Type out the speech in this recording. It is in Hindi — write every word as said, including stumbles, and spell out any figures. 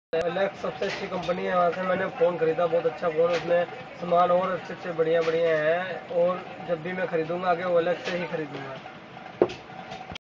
एलेक्स सबसे अच्छी कंपनी है, वहाँ से मैंने फ़ोन ख़रीदा, बहुत अच्छा फ़ोन। उसमें सामान और अच्छे अच्छे बढ़िया बढ़िया हैं, और जब भी मैं ख़रीदूँगा आगे ओलेक्स से ही ख़रीदूँगा।